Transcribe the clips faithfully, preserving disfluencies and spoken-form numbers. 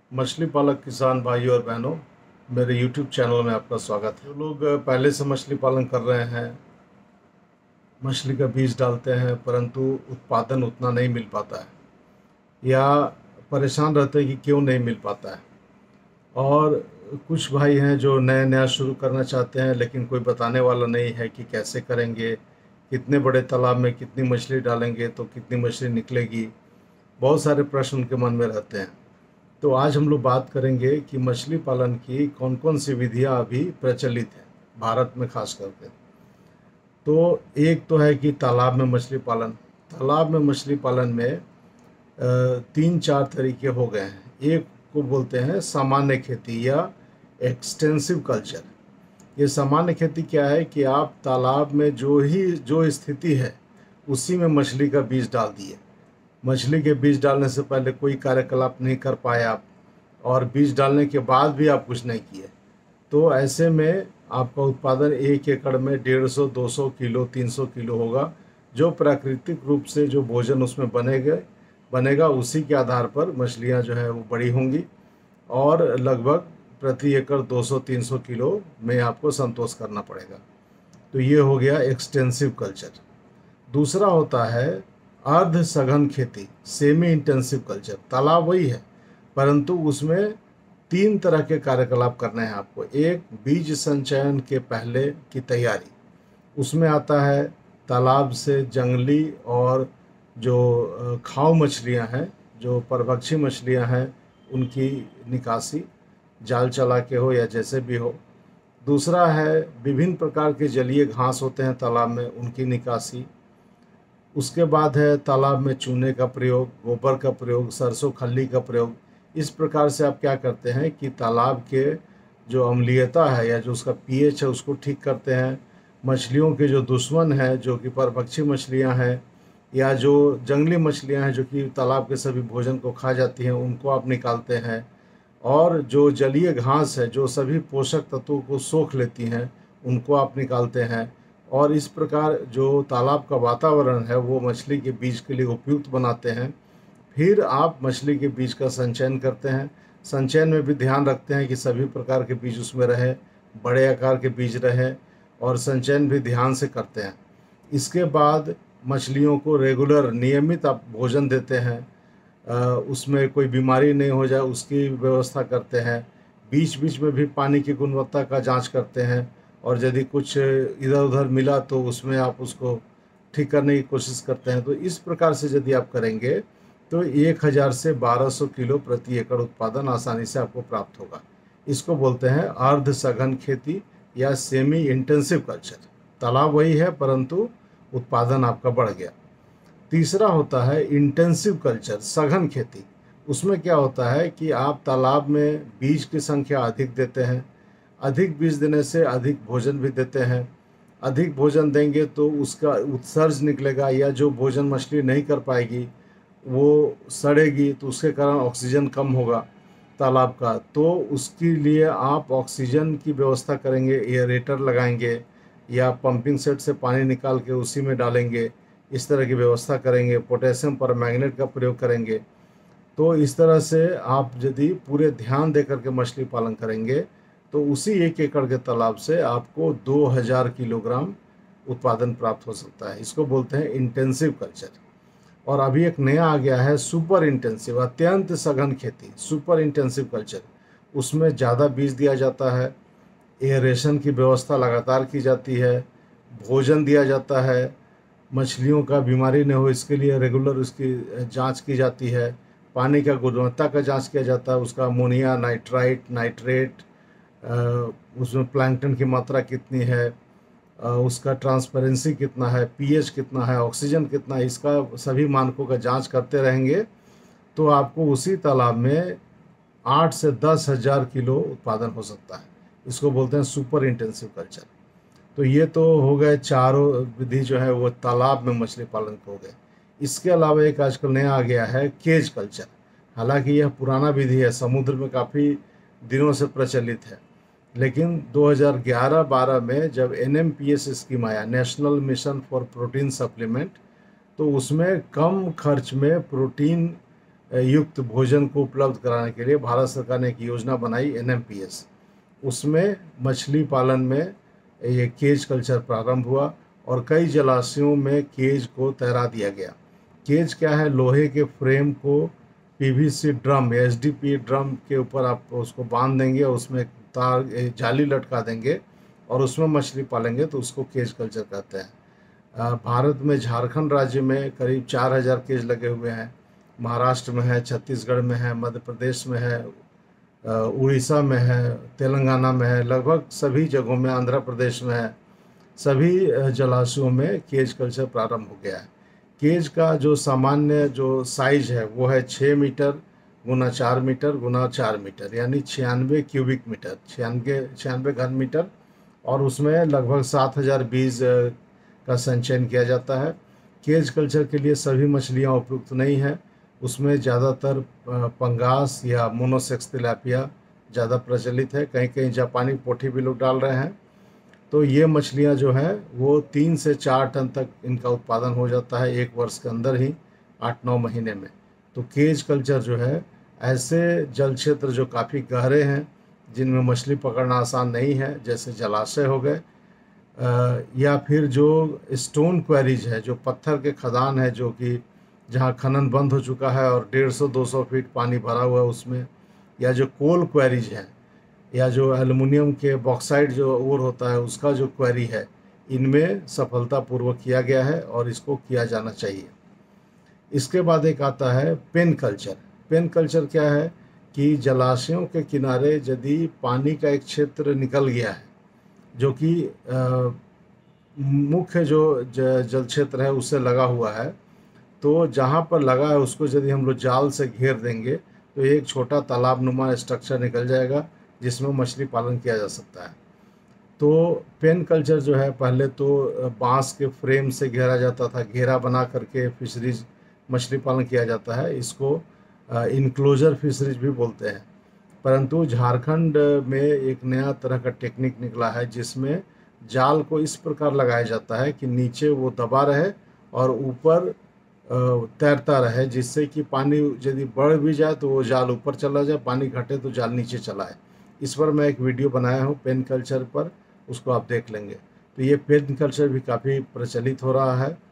मछली पालक किसान भाइयों और बहनों, मेरे यूट्यूब चैनल में आपका स्वागत है। जो लोग पहले से मछली पालन कर रहे हैं, मछली का बीज डालते हैं परंतु उत्पादन उतना नहीं मिल पाता है, या परेशान रहते हैं कि क्यों नहीं मिल पाता है। और कुछ भाई हैं जो नया नया शुरू करना चाहते हैं लेकिन कोई बताने वाला नहीं है कि कैसे करेंगे, कितने बड़े तालाब में कितनी मछली डालेंगे तो कितनी मछली निकलेगी। बहुत सारे प्रश्न उनके मन में रहते हैं। तो आज हम लोग बात करेंगे कि मछली पालन की कौन कौन सी विधियां अभी प्रचलित हैं भारत में खास करके। तो एक तो है कि तालाब में मछली पालन। तालाब में मछली पालन में अ, तीन चार तरीके हो गए हैं। एक को बोलते हैं सामान्य खेती या एक्सटेंसिव कल्चर। ये सामान्य खेती क्या है कि आप तालाब में जो ही जो स्थिति है उसी में मछली का बीज डाल दिए। मछली के बीज डालने से पहले कोई कार्यकलाप नहीं कर पाए आप, और बीज डालने के बाद भी आप कुछ नहीं किए, तो ऐसे में आपका उत्पादन एक एकड़ में डेढ़ सौ दो सौ किलो तीन सौ किलो होगा। जो प्राकृतिक रूप से जो भोजन उसमें बनेगा बनेगा उसी के आधार पर मछलियां जो है वो बड़ी होंगी, और लगभग प्रति एकड़ दो सौ तीन सौ किलो में आपको संतोष करना पड़ेगा। तो ये हो गया एक्सटेंसिव कल्चर। दूसरा होता है अर्ध सघन खेती, सेमी इंटेंसिव कल्चर। तालाब वही है परंतु उसमें तीन तरह के कार्यकलाप करने हैं आपको। एक, बीज संचयन के पहले की तैयारी। उसमें आता है तालाब से जंगली और जो अ, खाऊ मछलियां हैं, जो परभक्षी मछलियां हैं, उनकी निकासी जाल चला के हो या जैसे भी हो। दूसरा है विभिन्न प्रकार के जलीय घास होते हैं तालाब में, उनकी निकासी। उसके बाद है तालाब में चूने का प्रयोग, गोबर का प्रयोग, सरसों खल्ली का प्रयोग। इस प्रकार से आप क्या करते हैं कि तालाब के जो अम्लीयता है या जो उसका पीएच है उसको ठीक करते हैं। मछलियों के जो दुश्मन है जो कि परभक्षी मछलियां हैं या जो जंगली मछलियां हैं जो कि तालाब के सभी भोजन को खा जाती हैं, उनको आप निकालते हैं। और जो जलीय घास है जो सभी पोषक तत्वों को सोख लेती हैं, उनको आप निकालते हैं। और इस प्रकार जो तालाब का वातावरण है वो मछली के बीज के लिए उपयुक्त बनाते हैं। फिर आप मछली के बीज का संचयन करते हैं। संचयन में भी ध्यान रखते हैं कि सभी प्रकार के बीज उसमें रहे, बड़े आकार के बीज रहे, और संचयन भी ध्यान से करते हैं। इसके बाद मछलियों को रेगुलर नियमित आप भोजन देते हैं, अ, उसमें कोई बीमारी नहीं हो जाए उसकी व्यवस्था करते हैं। बीच बीच में भी पानी की गुणवत्ता का जांच करते हैं, और यदि कुछ इधर उधर मिला तो उसमें आप उसको ठीक करने की कोशिश करते हैं। तो इस प्रकार से यदि आप करेंगे तो एक हज़ार से बारह सौ किलो प्रति एकड़ उत्पादन आसानी से आपको प्राप्त होगा। इसको बोलते हैं अर्ध सघन खेती या सेमी इंटेंसिव कल्चर। तालाब वही है परंतु उत्पादन आपका बढ़ गया। तीसरा होता है इंटेंसिव कल्चर, सघन खेती। उसमें क्या होता है कि आप तालाब में बीज की संख्या अधिक देते हैं। अधिक बीज देने से अधिक भोजन भी देते हैं। अधिक भोजन देंगे तो उसका उत्सर्ज निकलेगा, या जो भोजन मछली नहीं कर पाएगी वो सड़ेगी, तो उसके कारण ऑक्सीजन कम होगा तालाब का। तो उसके लिए आप ऑक्सीजन की व्यवस्था करेंगे, एयरेटर लगाएंगे या पंपिंग सेट से पानी निकाल के उसी में डालेंगे, इस तरह की व्यवस्था करेंगे। पोटेशियम परमैंगनेट का प्रयोग करेंगे। तो इस तरह से आप यदि पूरे ध्यान दे करके मछली पालन करेंगे तो उसी एक एकड़ के तालाब से आपको दो हज़ार किलोग्राम उत्पादन प्राप्त हो सकता है। इसको बोलते हैं इंटेंसिव कल्चर। और अभी एक नया आ गया है सुपर इंटेंसिव, अत्यंत सघन खेती, सुपर इंटेंसिव कल्चर। उसमें ज़्यादा बीज दिया जाता है, एयरेशन की व्यवस्था लगातार की जाती है, भोजन दिया जाता है, मछलियों का बीमारी न हो इसके लिए रेगुलर उसकी जांच की जाती है, पानी का गुणवत्ता का जांच किया जाता है, उसका अमोनिया, नाइट्राइट, नाइट्रेट, उसमें प्लैंकटन की मात्रा कितनी है, अ, उसका ट्रांसपेरेंसी कितना है, पीएच कितना है, ऑक्सीजन कितना है, इसका सभी मानकों का जांच करते रहेंगे तो आपको उसी तालाब में आठ से दस हज़ार किलो उत्पादन हो सकता है। इसको बोलते हैं सुपर इंटेंसिव कल्चर। तो ये तो हो गए चारों विधि जो है वो तालाब में मछली पालन के हो गए। इसके अलावा एक आजकल नया आ गया है केज कल्चर। हालांकि यह पुराना विधि है, समुद्र में काफ़ी दिनों से प्रचलित है, लेकिन दो हज़ार ग्यारह बारह में जब N M P S scheme आया, national mission for protein supplement, तो उसमें कम खर्च में प्रोटीन युक्त भोजन को उपलब्ध कराने के लिए भारत सरकार ने एक योजना बनाई, एन एम पी एस। उसमें मछली पालन में ये केज कल्चर प्रारंभ हुआ और कई जलाशयों में केज को तैरा दिया गया। केज क्या है? लोहे के फ्रेम को पी वी सी ड्रम या एस डी पी ड्रम के ऊपर आप उसको बांध देंगे और उसमें तार जाली लटका देंगे और उसमें मछली पालेंगे, तो उसको केज कल्चर कहते हैं। भारत में झारखंड राज्य में करीब चार हज़ार केज लगे हुए हैं। महाराष्ट्र में है, छत्तीसगढ़ में है, मध्य प्रदेश में है, उड़ीसा में है, तेलंगाना में है, लगभग सभी जगहों में, आंध्र प्रदेश में है, सभी जलाशयों में केज कल्चर प्रारंभ हो गया है। केज का जो सामान्य जो साइज है वो है छः मीटर गुना चार मीटर गुना चार मीटर, यानी छियानवे क्यूबिक मीटर, छियानवे छियानवे घन मीटर, और उसमें लगभग सात हज़ार बीज का संचयन किया जाता है। केज कल्चर के लिए सभी मछलियाँ उपयुक्त नहीं हैं, उसमें ज़्यादातर पंगास या मोनोसेक्स तिलापिया ज़्यादा प्रचलित है। कहीं कहीं जापानी पोठी भी लोग डाल रहे हैं। तो ये मछलियाँ जो हैं वो तीन से चार टन तक इनका उत्पादन हो जाता है एक वर्ष के अंदर ही, आठ नौ महीने में। तो केज कल्चर जो है ऐसे जल क्षेत्र जो काफ़ी गहरे हैं, जिनमें मछली पकड़ना आसान नहीं है, जैसे जलाशय हो गए, या फिर जो स्टोन क्वेरीज है, जो पत्थर के खदान है, जो कि जहाँ खनन बंद हो चुका है और डेढ़ सौ दो सौ फीट पानी भरा हुआ है उसमें, या जो कोल क्वेरीज है, या जो एल्युमिनियम के बॉक्साइड जो ओर होता है उसका जो क्वेरी है, इनमें सफलतापूर्वक किया गया है और इसको किया जाना चाहिए। इसके बाद एक आता है पेन कल्चर। पेन कल्चर क्या है कि जलाशयों के किनारे यदि पानी का एक क्षेत्र निकल गया है, जो कि मुख्य जो जल क्षेत्र है उससे लगा हुआ है, तो जहाँ पर लगा है उसको यदि हम लोग जाल से घेर देंगे तो एक छोटा तालाब नुमा स्ट्रक्चर निकल जाएगा जिसमें मछली पालन किया जा सकता है। तो पेन कल्चर जो है, पहले तो बांस के फ्रेम से घेरा जाता था, घेरा बना करके फिशरीज मछली पालन किया जाता है। इसको इनक्लोजर फिशरीज भी बोलते हैं। परंतु झारखंड में एक नया तरह का टेक्निक निकला है जिसमें जाल को इस प्रकार लगाया जाता है कि नीचे वो दबा रहे और ऊपर तैरता रहे, जिससे कि पानी यदि बढ़ भी जाए तो वो जाल ऊपर चला जाए, पानी घटे तो जाल नीचे चला आए। इस पर मैं एक वीडियो बनाया हूँ पेन कल्चर पर, उसको आप देख लेंगे। तो ये पेन कल्चर भी काफ़ी प्रचलित हो रहा है।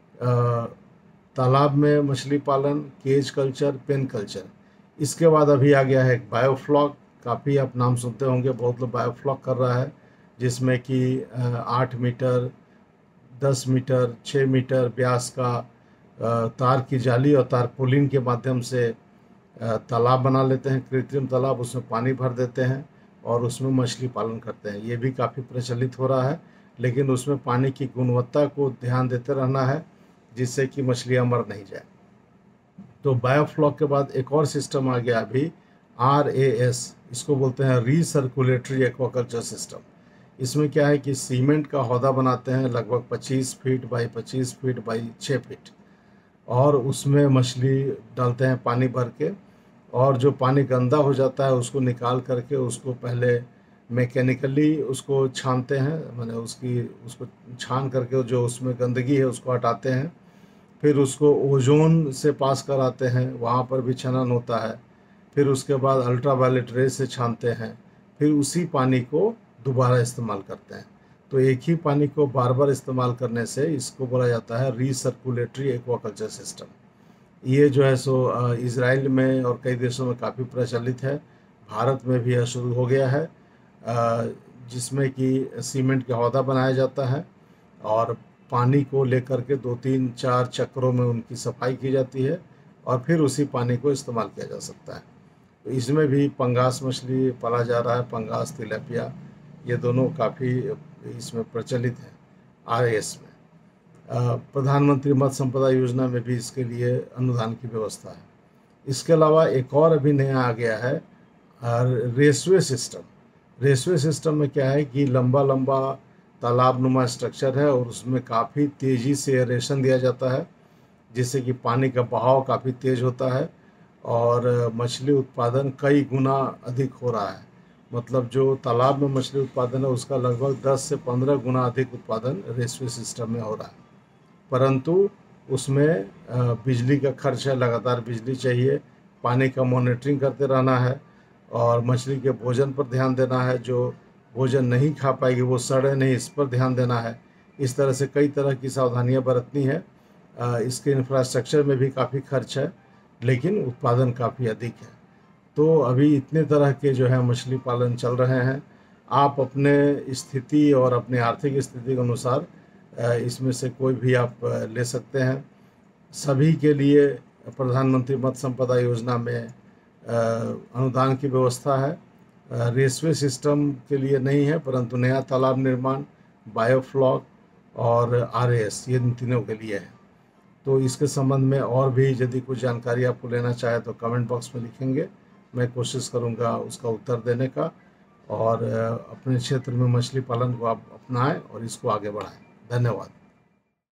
तालाब में मछली पालन, केज कल्चर, पेन कल्चर। इसके बाद अभी आ गया है एक बायोफ्लॉक। काफ़ी आप नाम सुनते होंगे, बहुत लोग बायोफ्लॉक कर रहा है, जिसमें कि आठ मीटर, दस मीटर, छः मीटर व्यास का तार की जाली और तारपोलिन के माध्यम से तालाब बना लेते हैं, कृत्रिम तालाब, उसमें पानी भर देते हैं और उसमें मछली पालन करते हैं। ये भी काफ़ी प्रचलित हो रहा है, लेकिन उसमें पानी की गुणवत्ता को ध्यान देते रहना है जिससे कि मछलियाँ मर नहीं जाए। तो बायोफ्लॉक के बाद एक और सिस्टम आ गया अभी, आर ए एस, इसको बोलते हैं रीसर्कुलेटरी एक्वाकल्चर सिस्टम। इसमें क्या है कि सीमेंट का हौदा बनाते हैं लगभग पच्चीस फीट बाई पच्चीस फीट बाई छः फीट, और उसमें मछली डालते हैं पानी भर के, और जो पानी गंदा हो जाता है उसको निकाल करके उसको पहले मैकेनिकली उसको छानते हैं, माने उसकी उसको छान करके जो उसमें गंदगी है उसको हटाते हैं, फिर उसको ओजोन से पास कराते हैं, वहाँ पर भी छनन होता है, फिर उसके बाद अल्ट्रावायलेट रे से छानते हैं, फिर उसी पानी को दोबारा इस्तेमाल करते हैं। तो एक ही पानी को बार बार इस्तेमाल करने से इसको बोला जाता है रीसर्कुलेटरी एक्वाकल्चर सिस्टम। ये जो है सो इज़राइल में और कई देशों में काफ़ी प्रचलित है, भारत में भी यह शुरू हो गया है, जिसमें कि सीमेंट का हौदा बनाया जाता है और पानी को लेकर के दो तीन चार चक्रों में उनकी सफाई की जाती है और फिर उसी पानी को इस्तेमाल किया जा सकता है। तो इसमें भी पंगास मछली पाला जा रहा है, पंगास, तिलापिया, ये दोनों काफ़ी इसमें प्रचलित है आर एस में। प्रधानमंत्री मत्स्य संपदा योजना में भी इसके लिए अनुदान की व्यवस्था है। इसके अलावा एक और अभी नया आ गया है रेसवे सिस्टम। रेसवे सिस्टम में क्या है कि लंबा लंबा तालाब नुमा स्ट्रक्चर है और उसमें काफ़ी तेज़ी से एरेशन दिया जाता है, जिससे कि पानी का बहाव काफ़ी तेज़ होता है और मछली उत्पादन कई गुना अधिक हो रहा है। मतलब जो तालाब में मछली उत्पादन है उसका लगभग दस से पंद्रह गुना अधिक उत्पादन रेसवे सिस्टम में हो रहा है। परंतु उसमें बिजली का खर्च है, लगातार बिजली चाहिए, पानी का मॉनिटरिंग करते रहना है और मछली के भोजन पर ध्यान देना है। जो भोजन नहीं खा पाएगी वो सड़े नहीं, इस पर ध्यान देना है। इस तरह से कई तरह की सावधानियां बरतनी है। इसके इंफ्रास्ट्रक्चर में भी काफ़ी खर्च है, लेकिन उत्पादन काफ़ी अधिक है। तो अभी इतने तरह के जो है मछली पालन चल रहे हैं। आप अपने स्थिति और अपने आर्थिक स्थिति के अनुसार इसमें से कोई भी आप ले सकते हैं। सभी के लिए प्रधानमंत्री मत्स्य संपदा योजना में अनुदान की व्यवस्था है। रेसवे सिस्टम के लिए नहीं है, परंतु नया तालाब निर्माण, बायोफ्लॉक और आरएएस, ये इन तीनों के लिए है। तो इसके संबंध में और भी यदि कुछ जानकारी आपको लेना चाहे तो कमेंट बॉक्स में लिखेंगे, मैं कोशिश करूंगा उसका उत्तर देने का। और अपने क्षेत्र में मछली पालन को आप अपनाएं और इसको आगे बढ़ाएं। धन्यवाद।